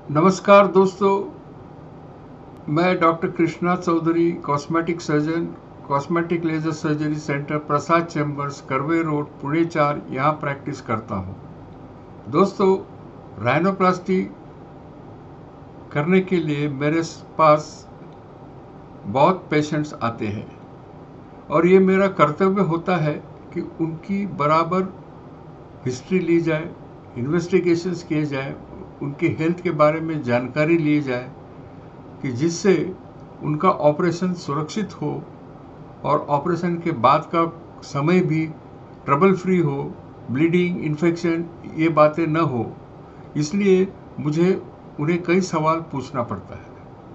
नमस्कार दोस्तों, मैं doctor Krishna Chaudhary, cosmetic surgeon, cosmetic laser surgery centre Prasad chambers, Karve road, Pune 4 यहाँ प्रैक्टिस करता हूँ। दोस्तों, राइनोप्लास्टी करने के लिए मेरे पास बहुत पेशेंट्स आते हैं और ये मेरा कर्तव्य होता है कि उनकी बराबर हिस्ट्री ली जाए, इन्वेस्टिगेशंस किए जाए, उनकी हेल्थ के बारे में जानकारी ली जाए कि जिससे उनका ऑपरेशन सुरक्षित हो और ऑपरेशन के बाद का समय भी ट्रबल फ्री हो, ब्लीडिंग, इन्फेक्शन ये बातें न हो। इसलिए मुझे उन्हें कई सवाल पूछना पड़ता है।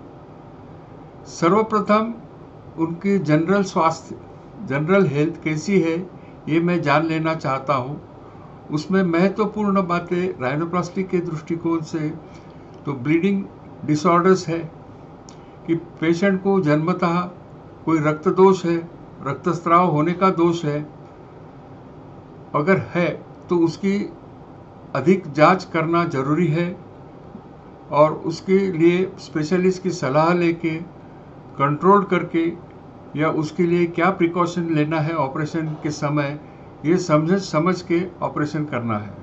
सर्वप्रथम उनकी जनरल हेल्थ कैसी है ये मैं जान लेना चाहता हूँ। उसमें महत्वपूर्ण बातें राइनोप्लास्टी के दृष्टिकोण से तो ब्लीडिंग डिसऑर्डर्स है कि पेशेंट को जन्मतः कोई रक्त दोष है, रक्तस्राव होने का दोष है, अगर है तो उसकी अधिक जांच करना जरूरी है और उसके लिए स्पेशलिस्ट की सलाह लेके कंट्रोल करके या उसके लिए क्या प्रिकॉशन लेना है ऑपरेशन के समय, ये समझ के ऑपरेशन करना है।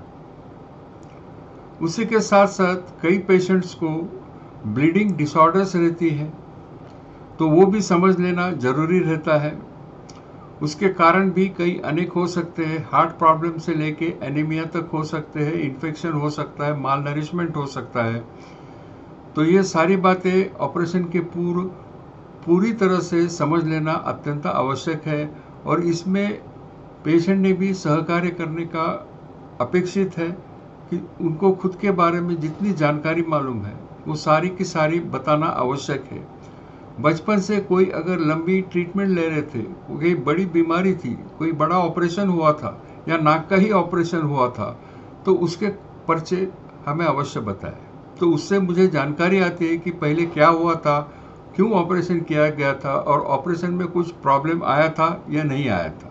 उसी के साथ साथ कई पेशेंट्स को ब्लीडिंग डिसऑर्डर्स रहती है तो वो भी समझ लेना जरूरी रहता है। उसके कारण भी कई अनेक हो सकते हैं, हार्ट प्रॉब्लम से लेके एनीमिया तक हो सकते हैं, इन्फेक्शन हो सकता है, माल नरिशमेंट हो सकता है। तो ये सारी बातें ऑपरेशन के पूरी तरह से समझ लेना अत्यंत आवश्यक है और इसमें पेशेंट ने भी सहकार्य करने का अपेक्षित है कि उनको खुद के बारे में जितनी जानकारी मालूम है वो सारी की सारी बताना आवश्यक है। बचपन से कोई अगर लंबी ट्रीटमेंट ले रहे थे, कोई बड़ी बीमारी थी, कोई बड़ा ऑपरेशन हुआ था या नाक का ही ऑपरेशन हुआ था, तो उसके पर्चे हमें अवश्य बताएं। तो उससे मुझे जानकारी आती है कि पहले क्या हुआ था, क्यों ऑपरेशन किया गया था और ऑपरेशन में कुछ प्रॉब्लम आया था या नहीं आया था।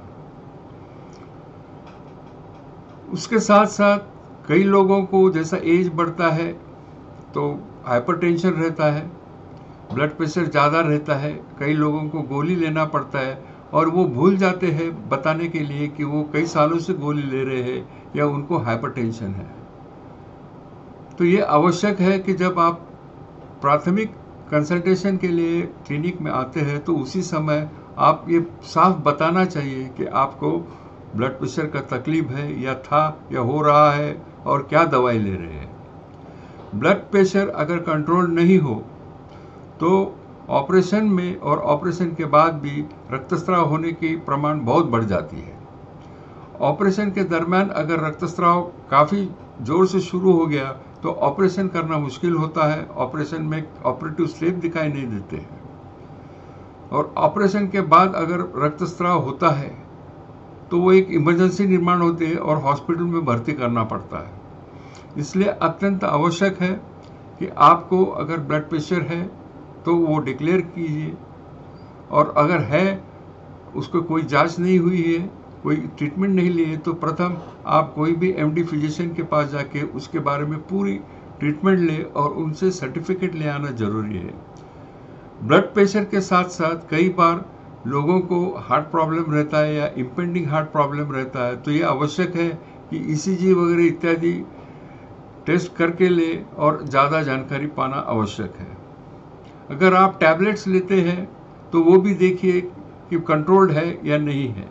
उसके साथ साथ कई लोगों को जैसा एज बढ़ता है तो हाइपरटेंशन रहता है, ब्लड प्रेशर ज़्यादा रहता है, कई लोगों को गोली लेना पड़ता है और वो भूल जाते हैं बताने के लिए कि वो कई सालों से गोली ले रहे हैं या उनको हाइपरटेंशन है। तो ये आवश्यक है कि जब आप प्राथमिक कंसल्टेशन के लिए क्लिनिक में आते हैं तो उसी समय आप ये साफ बताना चाहिए कि आपको ब्लड प्रेशर का तकलीफ है या था या हो रहा है और क्या दवाई ले रहे हैं। ब्लड प्रेशर अगर कंट्रोल नहीं हो तो ऑपरेशन में और ऑपरेशन के बाद भी रक्तस्राव होने की प्रमाण बहुत बढ़ जाती है। ऑपरेशन के दरमियान अगर रक्तस्राव काफ़ी जोर से शुरू हो गया तो ऑपरेशन करना मुश्किल होता है, ऑपरेशन में ऑपरेटिव स्लिप दिखाई नहीं देते हैं और ऑपरेशन के बाद अगर रक्तस्राव होता है तो वो एक इमरजेंसी निर्माण होती है और हॉस्पिटल में भर्ती करना पड़ता है। इसलिए अत्यंत आवश्यक है कि आपको अगर ब्लड प्रेशर है तो वो डिक्लेयर कीजिए और अगर है उसको कोई जांच नहीं हुई है, कोई ट्रीटमेंट नहीं ली है, तो प्रथम आप कोई भी एमडी फिजिशियन के पास जाके उसके बारे में पूरी ट्रीटमेंट ले और उनसे सर्टिफिकेट ले आना जरूरी है। ब्लड प्रेशर के साथ साथ कई बार लोगों को हार्ट प्रॉब्लम रहता है या इम्पेंडिंग हार्ट प्रॉब्लम रहता है, तो ये आवश्यक है कि ईसीजी वगैरह इत्यादि टेस्ट करके ले और ज़्यादा जानकारी पाना आवश्यक है। अगर आप टैबलेट्स लेते हैं तो वो भी देखिए कि कंट्रोल्ड है या नहीं है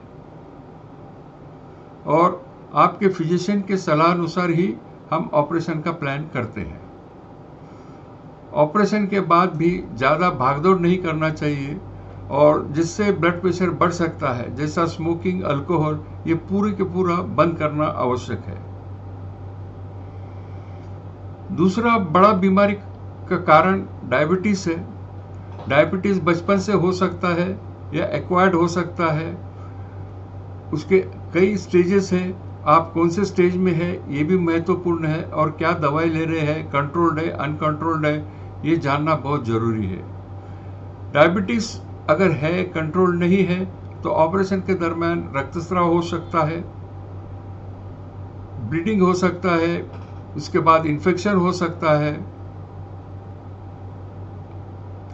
और आपके फिजिशियन के सलाह अनुसार ही हम ऑपरेशन का प्लान करते हैं। ऑपरेशन के बाद भी ज़्यादा भागदौड़ नहीं करना चाहिए और जिससे ब्लड प्रेशर बढ़ सकता है, जैसा स्मोकिंग, अल्कोहल, ये पूरे के पूरा बंद करना आवश्यक है। दूसरा बड़ा बीमारी का कारण डायबिटीज है। डायबिटीज बचपन से हो सकता है या एक्वायर्ड हो सकता है। उसके कई स्टेजेस हैं, आप कौन से स्टेज में है ये भी महत्वपूर्ण है और क्या दवाई ले रहे हैं, कंट्रोल्ड है, अनकंट्रोल्ड है, ये जानना बहुत जरूरी है। डायबिटीज अगर है, कंट्रोल नहीं है, तो ऑपरेशन के दरमियान रक्तस्राव हो सकता है, ब्लीडिंग हो सकता है, उसके बाद इन्फेक्शन हो सकता है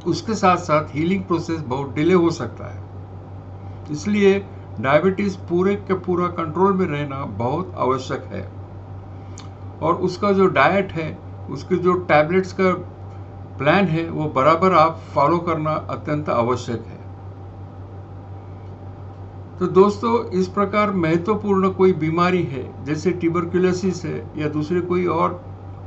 उसके साथ साथ हीलिंग प्रोसेस बहुत डिले हो सकता है। इसलिए डायबिटीज़ पूरे के पूरा कंट्रोल में रहना बहुत आवश्यक है, और उसका जो डाइट है, उसके जो टैबलेट्स का प्लान है, वो बराबर आप फॉलो करना अत्यंत आवश्यक है। तो दोस्तों, इस प्रकार महत्वपूर्ण कोई बीमारी है जैसे ट्यूबरकुलोसिस है या दूसरी कोई और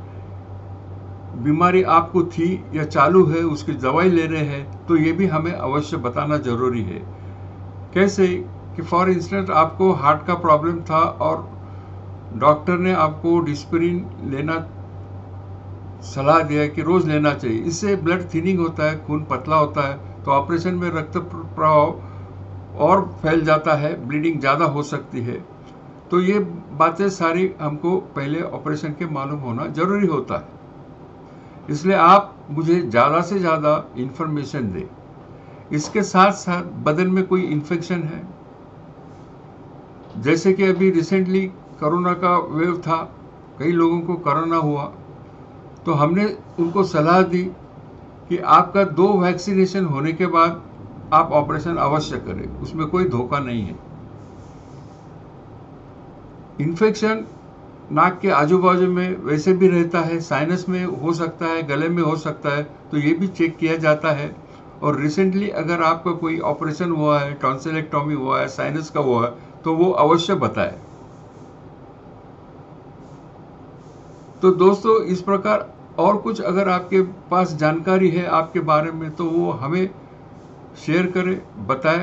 बीमारी आपको थी या चालू है, उसकी दवाई ले रहे हैं, तो ये भी हमें अवश्य बताना जरूरी है। कैसे कि फॉर इंस्टेंस आपको हार्ट का प्रॉब्लम था और डॉक्टर ने आपको डिस्पिरिन लेना सलाह दिया कि रोज लेना चाहिए, इससे ब्लड थिनिंग होता है, खून पतला होता है, तो ऑपरेशन में रक्त प्रवाह और फैल जाता है, ब्लीडिंग ज़्यादा हो सकती है। तो ये बातें सारी हमको पहले ऑपरेशन के मालूम होना जरूरी होता है। इसलिए आप मुझे ज़्यादा से ज़्यादा इंफॉर्मेशन दें। इसके साथ साथ बदन में कोई इन्फेक्शन है, जैसे कि अभी रिसेंटली कोरोना का वेव था, कई लोगों को कोरोना हुआ, तो हमने उनको सलाह दी कि आपका 2 वैक्सीनेशन होने के बाद आप ऑपरेशन अवश्य करें, उसमें कोई धोखा नहीं है। इन्फेक्शन नाक के आजू बाजू में वैसे भी रहता है, साइनस में हो सकता है, गले में हो सकता है, तो ये भी चेक किया जाता है। और रिसेंटली अगर आपका कोई ऑपरेशन हुआ है, टॉन्सिलेक्टॉमी हुआ है, साइनस का हुआ है, तो वो अवश्य बताएं। तो दोस्तों, इस प्रकार और कुछ अगर आपके पास जानकारी है आपके बारे में, तो वो हमें शेयर करें, बताएं।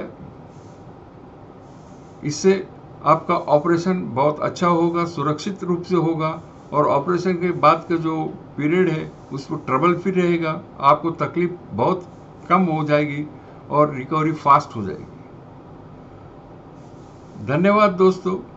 इससे आपका ऑपरेशन बहुत अच्छा होगा, सुरक्षित रूप से होगा, और ऑपरेशन के बाद का जो पीरियड है उसको ट्रबल फ्री रहेगा, आपको तकलीफ बहुत कम हो जाएगी और रिकवरी फास्ट हो जाएगी। धन्यवाद दोस्तों।